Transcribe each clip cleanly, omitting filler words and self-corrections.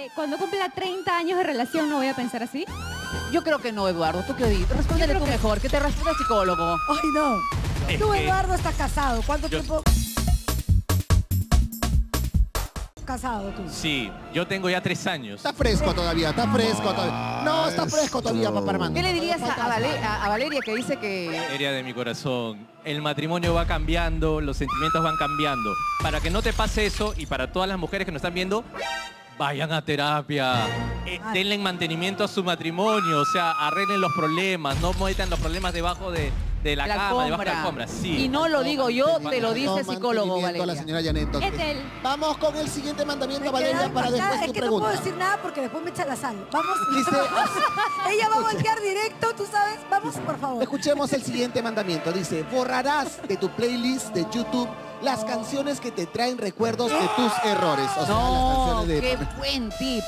cuando cumpla 30 años de relación no voy a pensar así? Yo creo que no, Eduardo. ¿Tú qué dices? Respóndele tú mejor, que te responda el psicólogo. Ay, no. Tú, Eduardo, estás casado. ¿Cuánto tiempo? Casado tú. Sí, yo tengo ya 3 años. Está fresco todavía, está fresco todavía. No, está fresco todavía, papá Armando. ¿Qué le dirías a Valeria que dice que... Valeria de mi corazón, el matrimonio va cambiando, los sentimientos van cambiando. Para que no te pase eso y para todas las mujeres que nos están viendo, vayan a terapia. Denle mantenimiento a su matrimonio, o sea, arreglen los problemas, no metan los problemas debajo de la cama, debajo de la alfombra. Sí. Y no lo digo yo, te lo dice el psicólogo, Valeria. A la señora Janet. Ethel. Vamos con el siguiente mandamiento, Valeria, para después tu Es que no pregunta. puedo decir nada porque después me echa la sal. Vamos. Dice, Ella va a voltear directo, tú sabes. Vamos, por favor. escuchemos el siguiente mandamiento. Dice, borrarás de tu playlist de YouTube las canciones que te traen recuerdos de tus errores. O sea, las No, canciones de... qué buen tip.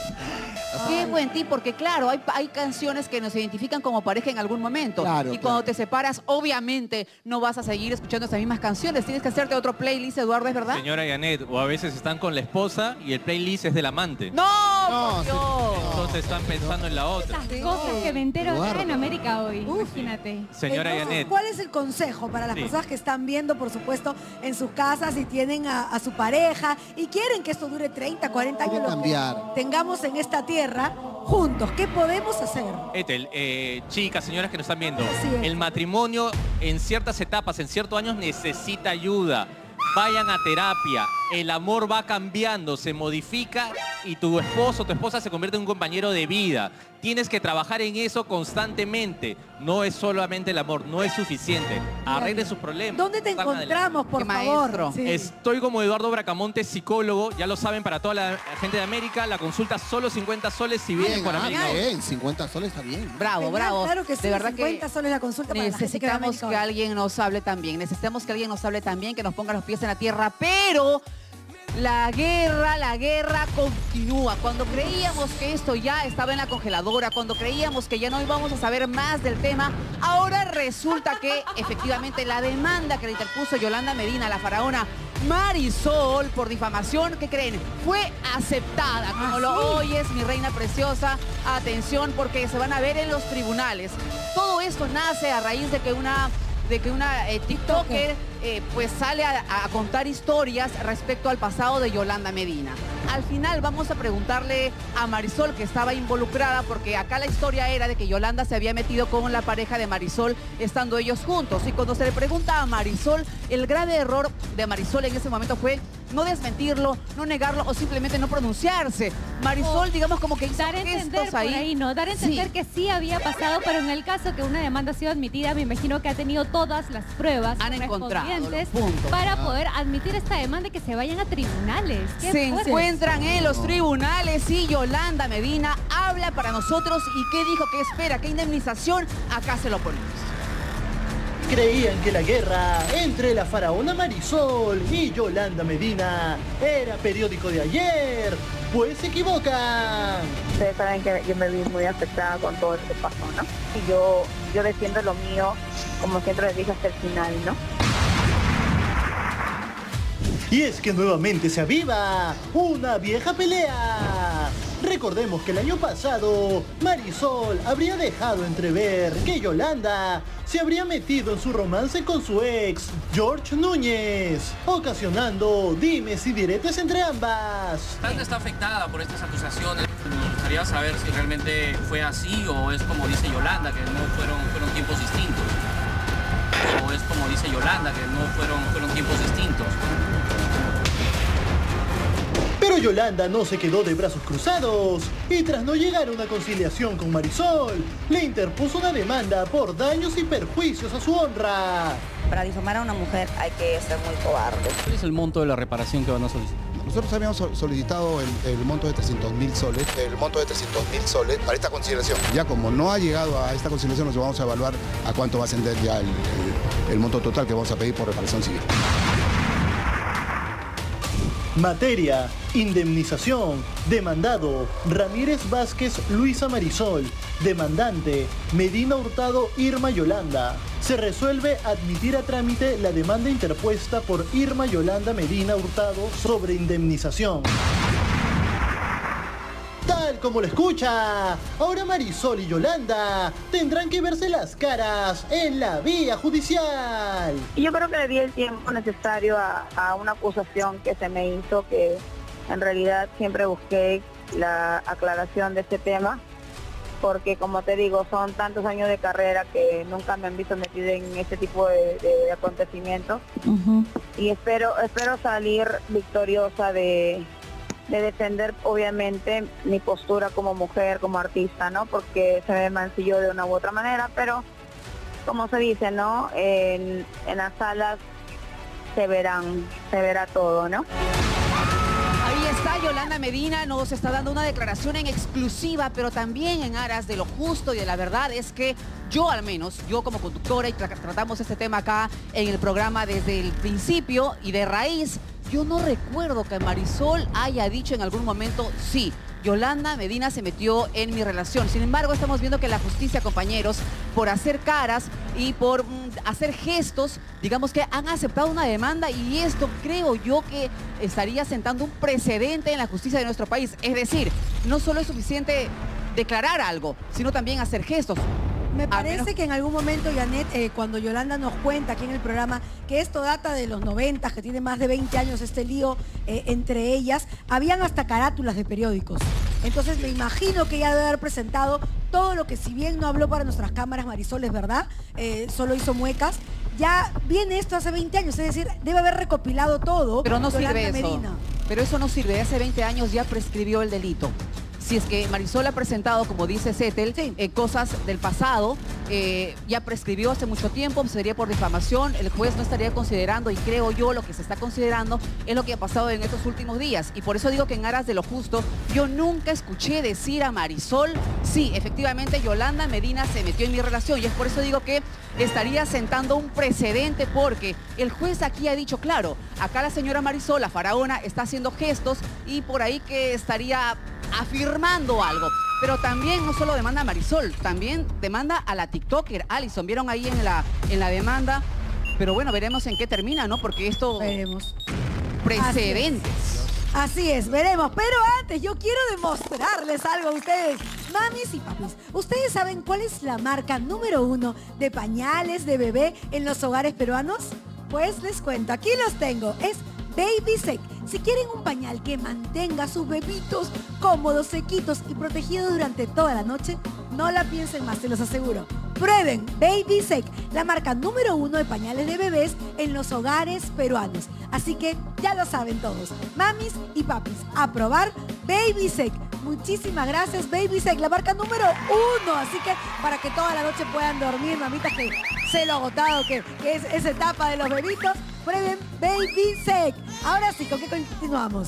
Qué buen tip, porque claro, hay canciones que nos identifican como pareja en algún momento. Claro, y cuando te separas, obviamente no vas a seguir escuchando esas mismas canciones. Tienes que hacerte otro playlist, Eduardo, ¿es verdad? Señora Janet, o a veces están con la esposa y el playlist es del amante. ¡No! No, por Dios! Entonces están pensando en la otra. Las cosas que me entero acá Eduardo. en América hoy. Imagínate. Señora Entonces, Janet. ¿cuál es el consejo para las Sí. personas que están viendo, por supuesto, en sus casas y tienen a su pareja y quieren que esto dure 30, 40 años? Quieren lo que cambiar. tengamos en esta tierra juntos. ¿Qué podemos hacer? Ethel, chicas, señoras que nos están viendo, Así es. el matrimonio en ciertas etapas, en ciertos años necesita ayuda. Vayan a terapia, el amor va cambiando, se modifica y tu esposo o tu esposa se convierte en un compañero de vida. Tienes que trabajar en eso constantemente. No es solamente el amor, no es suficiente. Arreglen sus problemas. ¿Dónde te Van adelante. encontramos, por Qué favor? maestro. Sí. Estoy como Eduardo Bracamonte, psicólogo. Ya lo saben, para toda la gente de América, la consulta solo 50 soles si vienen Bien, por América. bien, 50 soles está bien. Bravo, Genial, bravo. Claro que sí, de verdad 50 que soles la consulta para la gente que va a necesitamos América que hoy. alguien nos hable también. Necesitamos que alguien nos hable también, que nos ponga los pies en la tierra. Pero la guerra continúa. Cuando creíamos que esto ya estaba en la congeladora, cuando creíamos que ya no íbamos a saber más del tema, ahora resulta que efectivamente la demanda que le interpuso Yolanda Medina, la faraona Marisol, por difamación, ¿qué creen? Fue aceptada. Como lo oyes, mi reina preciosa, atención, porque se van a ver en los tribunales. Todo esto nace a raíz de que una TikToker pues sale a contar historias respecto al pasado de Yolanda Medina. Al final vamos a preguntarle a Marisol, que estaba involucrada, porque acá la historia era de que Yolanda se había metido con la pareja de Marisol estando ellos juntos. Y cuando se le pregunta a Marisol, el grave error de Marisol en ese momento fue no desmentirlo, no negarlo o simplemente no pronunciarse. Marisol, digamos, como que hizo Dar a entender gestos por ahí. ahí, ¿no? Dar a entender Sí. que sí había pasado, pero en el caso que una demanda ha sido admitida, me imagino que ha tenido todas las pruebas Han encontrado los correspondientes puntos. para poder admitir esta demanda y que se vayan a tribunales. ¡Qué Se fuerte! encuentran en los tribunales y Yolanda Medina habla para nosotros. ¿Y qué dijo? ¿Qué espera? ¿Qué indemnización? Acá se lo ponemos. Creían que la guerra entre la faraona Marisol y Yolanda Medina era periódico de ayer. Pues se equivocan. Ustedes saben que yo me vi muy afectada con todo lo que pasó, ¿no? Y yo defiendo lo mío, como siempre les dije, hasta el final, ¿no? Y es que nuevamente se aviva una vieja pelea. Recordemos que el año pasado Marisol habría dejado entrever que Yolanda se habría metido en su romance con su ex, George Núñez, ocasionando dimes y diretes entre ambas. Tanta está afectada por estas acusaciones. Nos gustaría saber si realmente fue así o es como dice Yolanda, que no fueron tiempos distintos. O es como dice Yolanda, que no fueron tiempos distintos. Pero Yolanda no se quedó de brazos cruzados y tras no llegar a una conciliación con Marisol, le interpuso una demanda por daños y perjuicios a su honra. Para difamar a una mujer hay que ser muy cobarde. ¿Cuál es el monto de la reparación que van a solicitar? Nosotros habíamos solicitado el monto de 300.000 soles. El monto de 300.000 soles para esta consideración. Ya como no ha llegado a esta consideración, nos vamos a evaluar a cuánto va a ascender ya el monto total que vamos a pedir por reparación civil. Materia, indemnización, demandado, Ramírez Vázquez Luisa Marisol, demandante, Medina Hurtado Irma Yolanda. Se resuelve admitir a trámite la demanda interpuesta por Irma Yolanda Medina Hurtado sobre indemnización. tal como lo escucha. Ahora Marisol y Yolanda tendrán que verse las caras en la vía judicial. Y yo creo que le di el tiempo necesario a una acusación que se me hizo, que en realidad siempre busqué la aclaración de este tema, porque como te digo, son tantos años de carrera que nunca me han visto metida en este tipo de acontecimientos. Y espero salir victoriosa de defender obviamente mi postura como mujer, como artista, ¿no? Porque se me mancilló de una u otra manera, pero como se dice, ¿no? En las salas se verá todo, ¿no? Ahí está Yolanda Medina, nos está dando una declaración en exclusiva, pero también en aras de lo justo y de la verdad. Es que yo al menos, yo como conductora, y tratamos este tema acá en el programa desde el principio y de raíz, yo no recuerdo que Marisol haya dicho en algún momento, sí, Yolanda Medina se metió en mi relación. Sin embargo, estamos viendo que la justicia, compañeros, por hacer caras y por hacer gestos, digamos que han aceptado una demanda, y esto creo yo que estaría sentando un precedente en la justicia de nuestro país. Es decir, no solo es suficiente declarar algo, sino también hacer gestos. Me parece que en algún momento, Janet, cuando Yolanda nos cuenta aquí en el programa que esto data de los 90, que tiene más de 20 años este lío entre ellas, habían hasta carátulas de periódicos. Entonces me imagino que ella debe haber presentado todo lo que, si bien no habló para nuestras cámaras, Marisol, es verdad, solo hizo muecas. Ya viene esto hace 20 años, es decir, debe haber recopilado todo. Pero no Yolanda sirve eso. Medina. Pero eso no sirve. Hace 20 años ya prescribió el delito. Si es que Marisol ha presentado, como dice Setel, cosas del pasado, ya prescribió hace mucho tiempo, sería por difamación, el juez no estaría considerando, y creo yo lo que se está considerando es lo que ha pasado en estos últimos días. Y por eso digo que en aras de lo justo, yo nunca escuché decir a Marisol, sí, efectivamente Yolanda Medina se metió en mi relación, y es por eso digo que estaría sentando un precedente, porque el juez aquí ha dicho, claro, acá la señora Marisol, la faraona, está haciendo gestos, y por ahí que estaría afirmando algo. Pero también no solo demanda a Marisol, también demanda a la TikToker Alison. Vieron ahí en la demanda. Pero bueno, veremos en qué termina, ¿no? Porque esto... Veremos. Precedentes. Así es, veremos. Pero antes yo quiero demostrarles algo a ustedes, mamis y papis. ¿Ustedes saben cuál es la marca número 1 de pañales de bebé en los hogares peruanos? Pues les cuento, aquí los tengo. Es Baby Sec. Si quieren un pañal que mantenga a sus bebitos cómodos, sequitos y protegidos durante toda la noche, no la piensen más, se los aseguro. Prueben Baby Sec, la marca número 1 de pañales de bebés en los hogares peruanos. Así que ya lo saben todos, mamis y papis, a probar Baby Sec. Muchísimas gracias, Baby Sec, la marca número 1. Así que para que toda la noche puedan dormir, mamitas, que sé lo agotado que es esa etapa de los bebitos, prueben Baby Sec. Ahora sí, ¿con qué continuamos?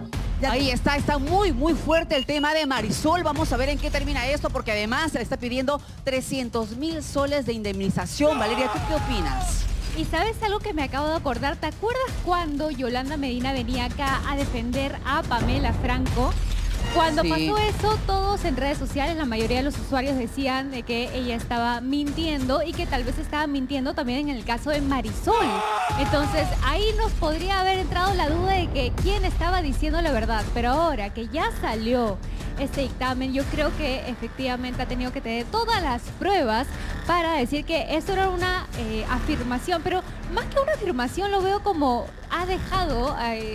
Ahí está muy fuerte el tema de Marisol. Vamos a ver en qué termina esto, porque además se le está pidiendo 300.000 soles de indemnización. Valeria, ¿tú qué opinas? Y ¿sabes algo que me acabo de acordar? ¿Te acuerdas cuando Yolanda Medina venía acá a defender a Pamela Franco? Cuando pasó eso, todos en redes sociales, la mayoría de los usuarios decían de que ella estaba mintiendo, y que tal vez estaba mintiendo también en el caso de Marisol. Entonces ahí nos podría haber entrado la duda de que quién estaba diciendo la verdad. Pero ahora que ya salió este dictamen, yo creo que efectivamente ha tenido que tener todas las pruebas para decir que esto era una afirmación. Pero más que una afirmación, lo veo como ha dejado,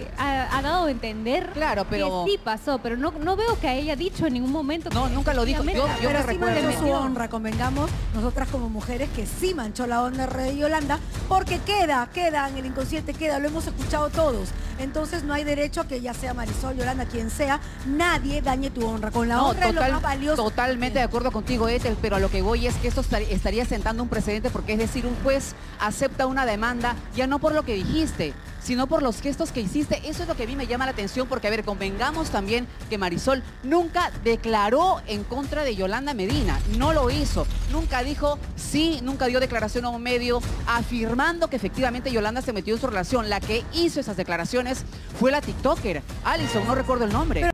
ha dado a entender, claro, pero que sí pasó, pero no veo que haya dicho en ningún momento. No, nunca lo dijo. Yo pero me sí recuerdo. manchó su honra, convengamos, nosotras como mujeres, que sí manchó la honra de Yolanda, porque queda en el inconsciente, lo hemos escuchado todos. Entonces no hay derecho a que ya sea Marisol, Yolanda, quien sea, nadie dañe tu honra. Con la honra es lo más valioso. Totalmente de acuerdo contigo, Ethel, pero a lo que voy es que esto estaría sentando un precedente, porque es decir, un juez acepta una demanda ya no por lo que dijiste, sino por los gestos que hiciste. Eso es lo que a mí me llama la atención, porque, a ver, convengamos también que Marisol nunca declaró en contra de Yolanda Medina, no lo hizo, nunca dijo sí, nunca dio declaración a un medio afirmando que efectivamente Yolanda se metió en su relación. La que hizo esas declaraciones fue la TikToker Alison, no recuerdo el nombre.